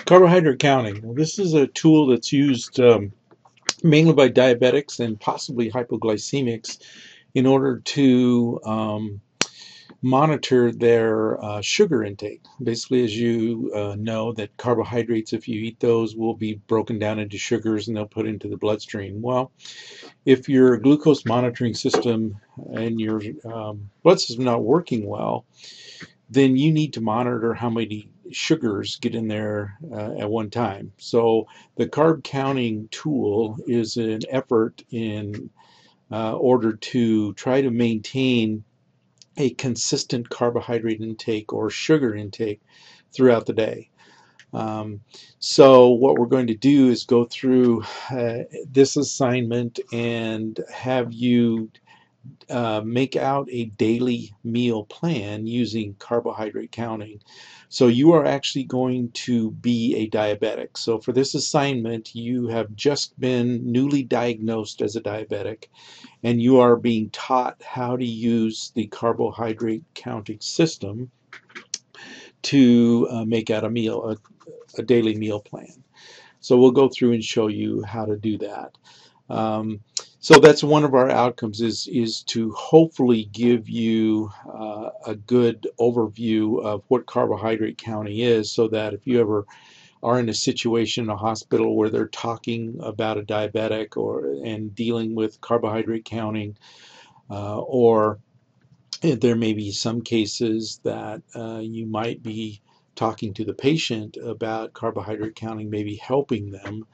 Carbohydrate counting. Well, this is a tool that's used mainly by diabetics and possibly hypoglycemics in order to monitor their sugar intake. Basically, as you know, that carbohydrates, if you eat those, will be broken down into sugars and they'll put into the bloodstream. Well, if your glucose monitoring system and your blood system not working well, then you need to monitor how many sugars get in there at one time. So the carb counting tool is an effort in order to try to maintain a consistent carbohydrate intake or sugar intake throughout the day. Um, so what we're going to do is go through this assignment and have you make out a daily meal plan using carbohydrate counting. So you are actually going to be a diabetic. So for this assignment, you have just been newly diagnosed as a diabetic, and you are being taught how to use the carbohydrate counting system to make out a meal, a daily meal plan. So we'll go through and show you how to do that. So that's one of our outcomes is to hopefully give you a good overview of what carbohydrate counting is, so that if you ever are in a situation in a hospital where they're talking about a diabetic and dealing with carbohydrate counting, or there may be some cases that you might be talking to the patient about carbohydrate counting, maybe helping them.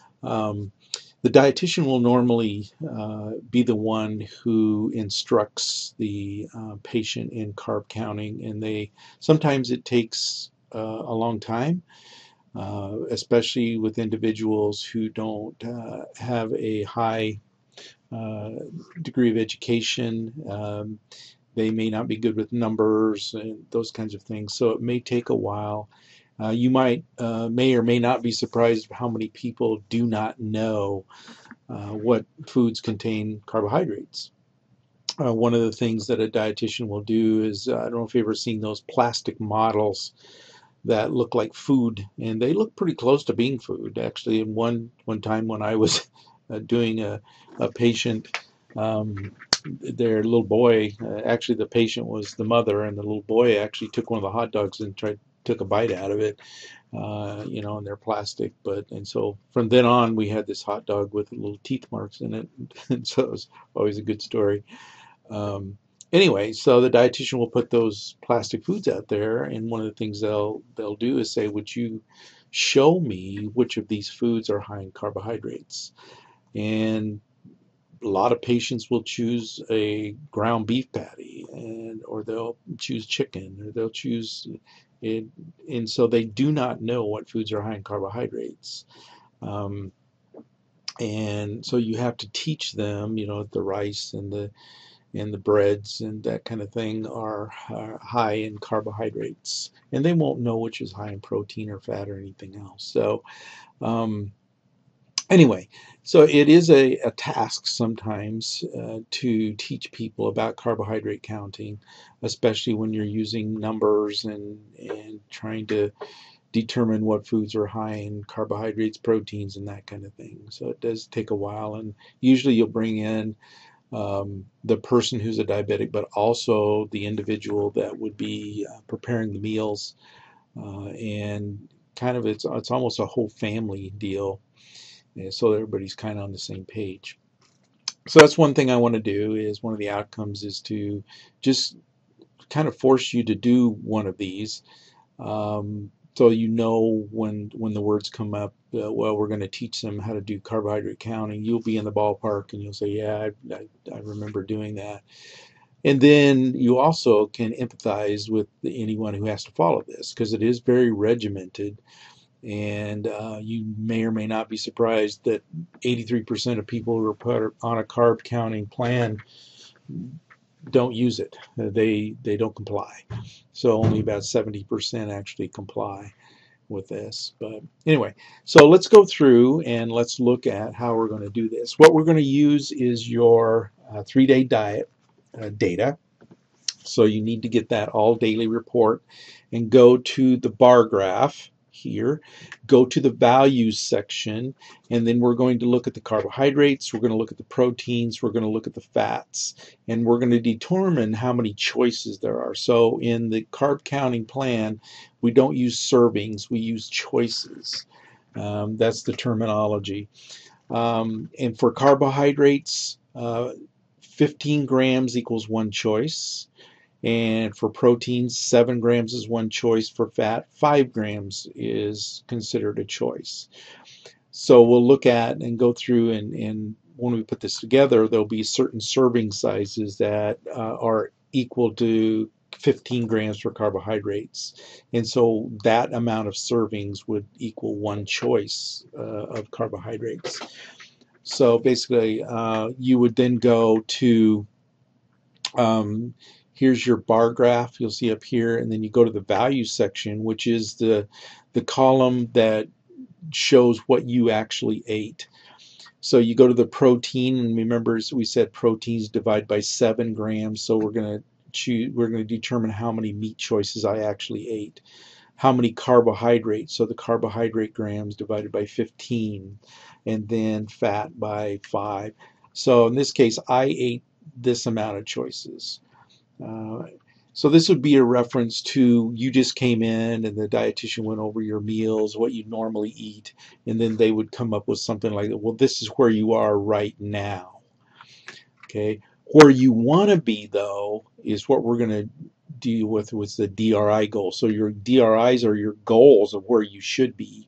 The dietitian will normally be the one who instructs the patient in carb counting, and sometimes it takes a long time, especially with individuals who don't have a high degree of education. They may not be good with numbers and those kinds of things, so it may take a while. You may or may not be surprised how many people do not know what foods contain carbohydrates. One of the things that a dietitian will do is, I don't know if you've ever seen those plastic models that look like food, and they look pretty close to being food. Actually, in one time when I was doing a patient, their little boy, actually the patient was the mother, and the little boy actually took one of the hot dogs and took a bite out of it, and they're plastic. And so from then on, we had this hot dog with little teeth marks in it, and so it was always a good story. Anyway, so the dietitian will put those plastic foods out there, and one of the things they'll do is say, "Would you show me which of these foods are high in carbohydrates?" And a lot of patients will choose a ground beef patty, or they'll choose chicken, or they'll choose it, and so they do not know what foods are high in carbohydrates. Um, and so you have to teach them, the rice and the breads and that kind of thing are high in carbohydrates, and they won't know which is high in protein or fat or anything else. So um, anyway, so it is a task sometimes to teach people about carbohydrate counting, especially when you're using numbers and trying to determine what foods are high in carbohydrates, proteins, and that kind of thing. So it does take a while, and usually you'll bring in the person who's a diabetic, but also the individual that would be preparing the meals, and kind of it's almost a whole family deal, so everybody's kind of on the same page. So that's one thing I want to do, is one of the outcomes is to just kind of force you to do one of these. So when the words come up, well, we're going to teach them how to do carbohydrate counting, you'll be in the ballpark and you'll say, yeah, I remember doing that. And then you also can empathize with anyone who has to follow this, because it is very regimented. And you may or may not be surprised that 83% of people who are put on a carb counting plan don't use it. They don't comply. So only about 70% actually comply with this. But anyway, so let's go through and let's look at how we're going to do this. What we're going to use is your 3-day diet data. So you need to get that all daily report and go to the bar graph. here, go to the values section, and then we're going to look at the carbohydrates, we're going to look at the proteins, we're going to look at the fats, and we're going to determine how many choices there are. So in the carb counting plan, we don't use servings, we use choices. That's the terminology. And for carbohydrates, 15 grams equals one choice. And for proteins, 7 grams is one choice. For fat, 5 grams is considered a choice. So we'll look at and go through, and when we put this together, there'll be certain serving sizes that are equal to 15 grams for carbohydrates. And so that amount of servings would equal one choice of carbohydrates. So basically, you would then go to here's your bar graph, you'll see up here, and then you go to the value section, which is the column that shows what you actually ate. So you go to the protein, and remember we said proteins divide by 7 grams, so we're going to determine how many meat choices I actually ate. How many carbohydrates, so the carbohydrate grams divided by 15, and then fat by 5. So in this case, I ate this amount of choices. So this would be a reference to, you just came in and the dietitian went over your meals, what you normally eat, and then they would come up with something like, well, this is where you are right now. Okay, where you want to be, though, is what we're going to deal with the DRI goal. So your DRIs are your goals of where you should be.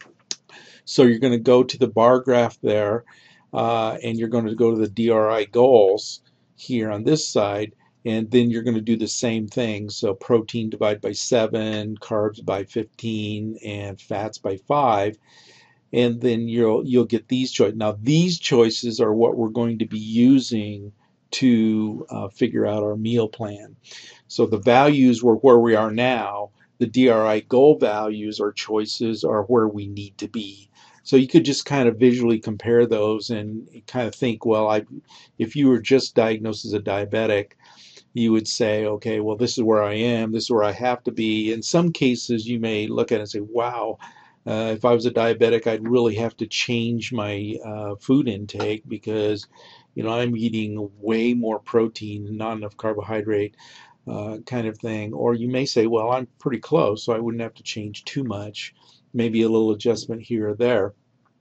So you're going to go to the bar graph there, and you're going to go to the DRI goals here on this side, and then you're going to do the same thing. So protein divided by 7, carbs by 15, and fats by 5. And then you'll get these choices. Now these choices are what we're going to be using to figure out our meal plan. So the values were where we are now. The DRI goal values or choices are where we need to be. So you could just kind of visually compare those and kind of think, well, if you were just diagnosed as a diabetic, you would say, okay, well, this is where I am, this is where I have to be. In some cases, you may look at it and say, wow, if I was a diabetic, I'd really have to change my food intake because, I'm eating way more protein, not enough carbohydrate, kind of thing. Or you may say, well, I'm pretty close, so I wouldn't have to change too much, maybe a little adjustment here or there.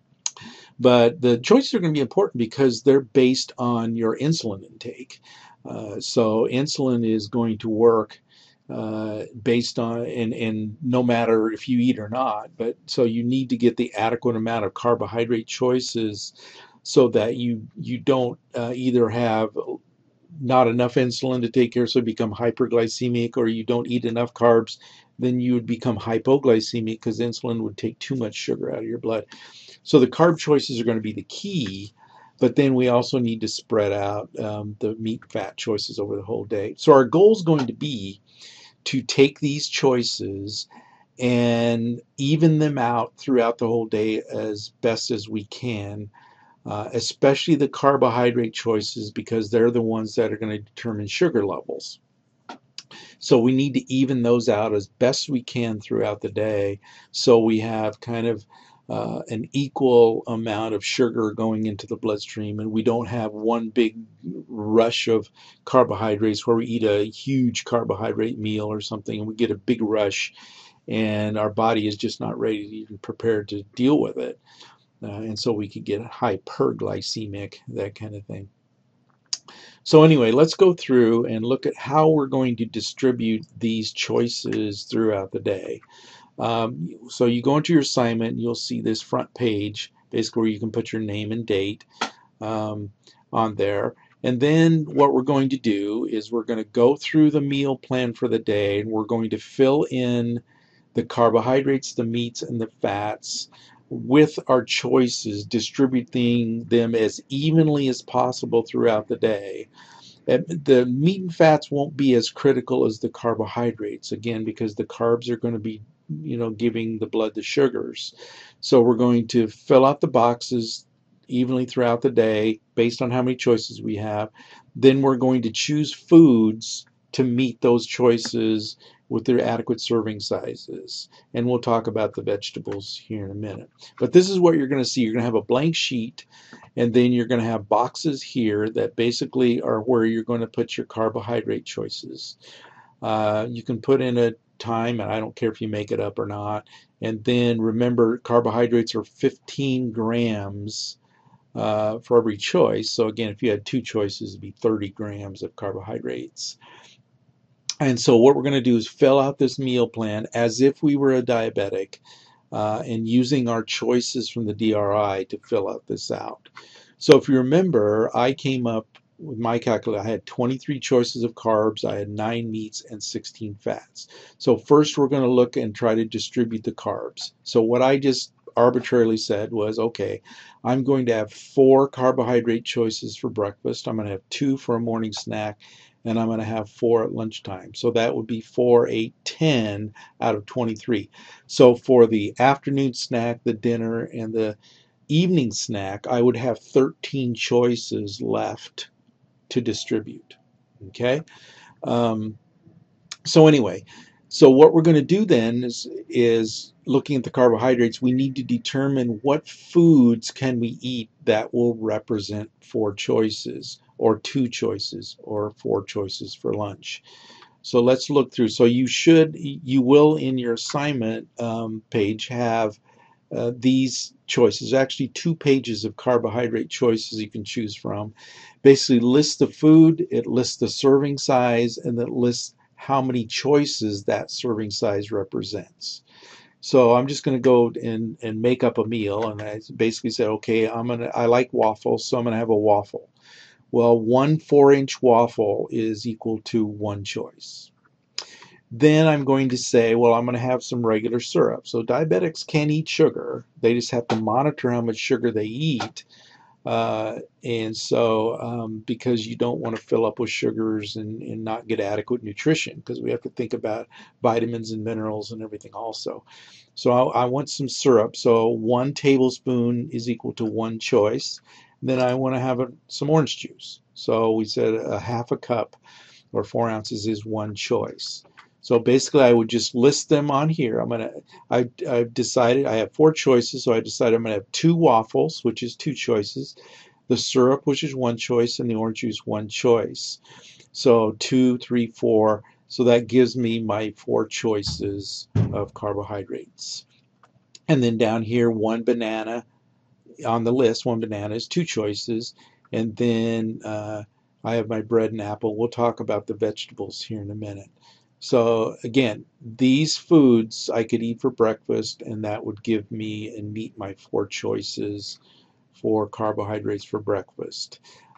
But the choices are going to be important because they're based on your insulin intake. So insulin is going to work based on, and no matter if you eat or not, but so you need to get the adequate amount of carbohydrate choices so that you don't either have not enough insulin to take care, so you become hyperglycemic, or you don't eat enough carbs, then you would become hypoglycemic because insulin would take too much sugar out of your blood. So the carb choices are going to be the key, but then we also need to spread out the meat and fat choices over the whole day. So our goal is going to be to take these choices and even them out throughout the whole day as best as we can, especially the carbohydrate choices, because they're the ones that are going to determine sugar levels. So we need to even those out as best we can throughout the day, so we have kind of an equal amount of sugar going into the bloodstream, and we don't have one big rush of carbohydrates where we eat a huge carbohydrate meal or something and we get a big rush and our body is just not ready to even prepared to deal with it. And so we could get hyperglycemic, that kind of thing. So anyway, let's go through and look at how we're going to distribute these choices throughout the day. So you go into your assignment, you'll see this front page, basically where you can put your name and date on there. And then what we're going to do is we're going to go through the meal plan for the day, and we're going to fill in the carbohydrates, the meats, and the fats with our choices, distributing them as evenly as possible throughout the day. The meat and fats won't be as critical as the carbohydrates, again, because the carbs are going to be, giving the blood the sugars. So we're going to fill out the boxes evenly throughout the day based on how many choices we have. Then we're going to choose foods to meet those choices with their adequate serving sizes. And we'll talk about the vegetables here in a minute. But this is what you're going to see. You're going to have a blank sheet, and then you're going to have boxes here that basically are where you're going to put your carbohydrate choices. You can put in a time, and I don't care if you make it up or not. And then remember, carbohydrates are 15 grams for every choice. So again, if you had two choices, it'd be 30 grams of carbohydrates. And so what we're going to do is fill out this meal plan as if we were a diabetic, and using our choices from the DRI to fill out this out. So if you remember, I came up with my calculator. I had 23 choices of carbs, I had 9 meats, and 16 fats. So first we're going to look and try to distribute the carbs. So what I just arbitrarily said was, okay, I'm going to have 4 carbohydrate choices for breakfast. I'm going to have 2 for a morning snack, and I'm going to have 4 at lunchtime. So that would be 4, 8, 10 out of 23. So for the afternoon snack, the dinner, and the evening snack, I would have 13 choices left to distribute. Okay? So anyway, so what we're going to do then is looking at the carbohydrates, we need to determine what foods can we eat that will represent 4 choices, or 2 choices, or 4 choices for lunch. So let's look through. So you will in your assignment page have these choices. Actually 2 pages of carbohydrate choices you can choose from. Basically lists the food, it lists the serving size, and it lists how many choices that serving size represents. So I'm just going to go and make up a meal, and I basically said, okay, I like waffles, so I'm going to have a waffle. Well, 1 4-inch waffle is equal to 1 choice. Then I'm going to say, well, I'm going to have some regular syrup. So diabetics can eat sugar. They just have to monitor how much sugar they eat. Because you don't want to fill up with sugars and not get adequate nutrition, because we have to think about vitamins and minerals and everything also. So I want some syrup. So 1 tablespoon is equal to 1 choice. Then I want to have some orange juice. So we said a half a cup, or 4 ounces, is 1 choice. So basically I would just list them on here. I've decided I have 4 choices, so I decided I'm going to have 2 waffles, which is 2 choices, the syrup, which is 1 choice, and the orange juice, 1 choice. So 2, 3, 4. So that gives me my 4 choices of carbohydrates. And then down here, 1 banana on the list. 1 banana is 2 choices. And then I have my bread and apple. We'll talk about the vegetables here in a minute. So again, these foods I could eat for breakfast, and that would give me and meet my 4 choices for carbohydrates for breakfast.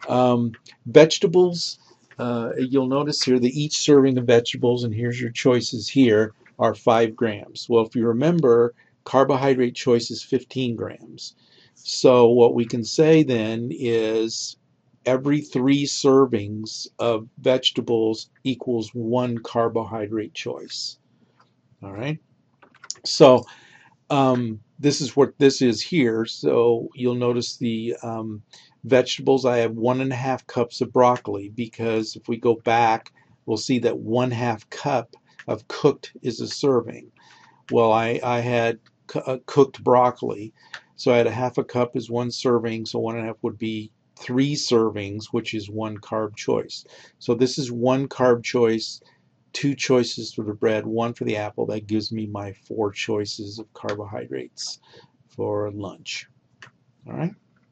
Vegetables, you'll notice here that each serving of vegetables, and here's your choices here, are 5 grams. Well, if you remember, carbohydrate choice is 15 grams. So what we can say then is every 3 servings of vegetables equals 1 carbohydrate choice. All right. So this is what this is here. So you'll notice the vegetables. I have 1½ cups of broccoli, because if we go back, we'll see that 1/2 cup of cooked is a serving. Well, I had cooked broccoli, so I had a half a cup is 1 serving, so 1½ would be 3 servings, which is 1 carb choice. So this is 1 carb choice, 2 choices for the bread, 1 for the apple. That gives me my 4 choices of carbohydrates for lunch. All right.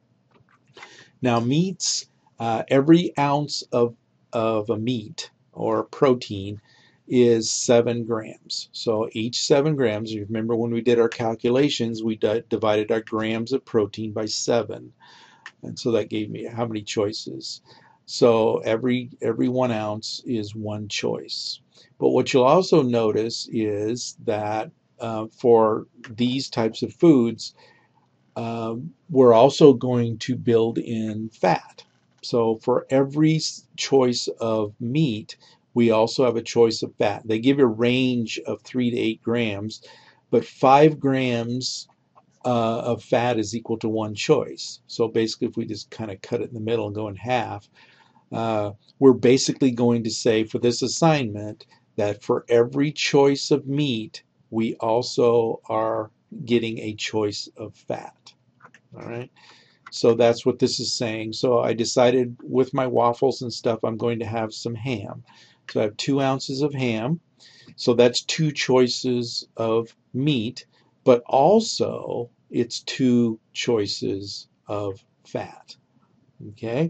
Now meats, every ounce of a meat or protein is 7 grams. So each 7 grams, you remember when we did our calculations, we divided our grams of protein by 7. And so that gave me how many choices. So every 1 ounce is 1 choice. But what you'll also notice is that for these types of foods, we're also going to build in fat. So for every choice of meat, we also have a choice of fat. They give you a range of 3 to 8 grams, but 5 grams of fat is equal to 1 choice. So basically, if we just kind of cut it in the middle and go in half, we're basically going to say for this assignment that for every choice of meat, we also are getting a choice of fat. All right. So that's what this is saying. So I decided with my waffles and stuff, I'm going to have some ham. So I have 2 ounces of ham. So that's 2 choices of meat, but also it's 2 choices of fat. Okay.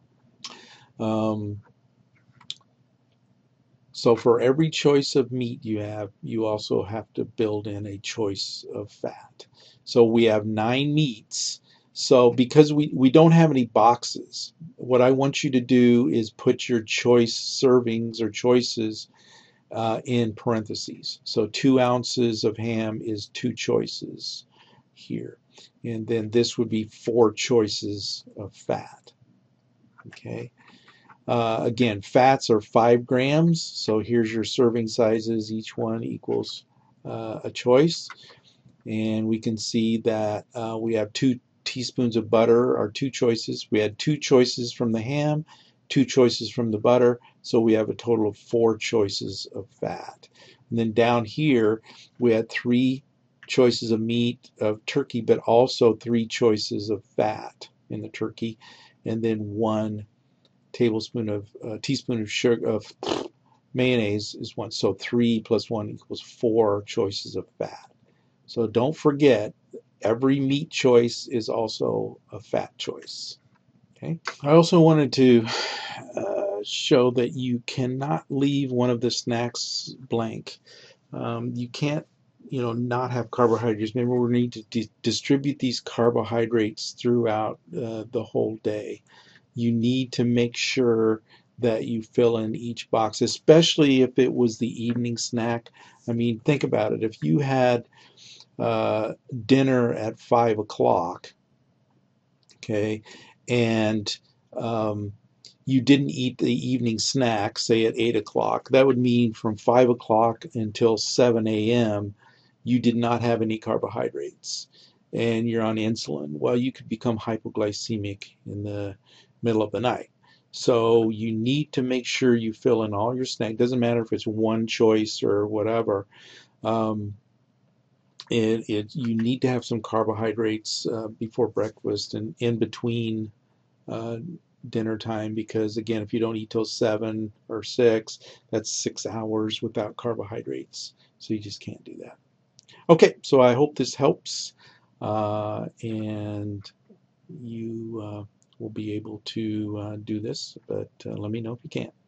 So for every choice of meat you have, you also have to build in a choice of fat. So we have 9 meats. So because we don't have any boxes, what I want you to do is put your choice servings or choices in parentheses. So 2 ounces of ham is 2 choices here. And then this would be 4 choices of fat. Okay. Again, fats are 5 grams, so here's your serving sizes. Each one equals a choice. And we can see that we have 2 teaspoons of butter are 2 choices. We had 2 choices from the ham, 2 choices from the butter, so we have a total of 4 choices of fat. And then down here, we had 3 choices of meat, of turkey, but also 3 choices of fat in the turkey, and then 1 teaspoon of sugar of mayonnaise is 1. So 3 plus 1 equals 4 choices of fat. So don't forget, every meat choice is also a fat choice. Okay. I also wanted to show that you cannot leave one of the snacks blank. You can't, not have carbohydrates. Maybe we need to distribute these carbohydrates throughout the whole day. You need to make sure that you fill in each box, especially if it was the evening snack. I mean, think about it. If you had dinner at 5 o'clock, okay, and you didn't eat the evening snack, say at 8 o'clock, that would mean from 5 o'clock until 7 a.m. you did not have any carbohydrates and you're on insulin. Well, you could become hypoglycemic in the middle of the night. So you need to make sure you fill in all your snack. Doesn't matter if it's one choice or whatever. You need to have some carbohydrates before breakfast and in between dinner time, because again, if you don't eat till 7 or 6, that's 6 hours without carbohydrates. So you just can't do that. Okay, so I hope this helps, and you will be able to do this, but let me know if you can't.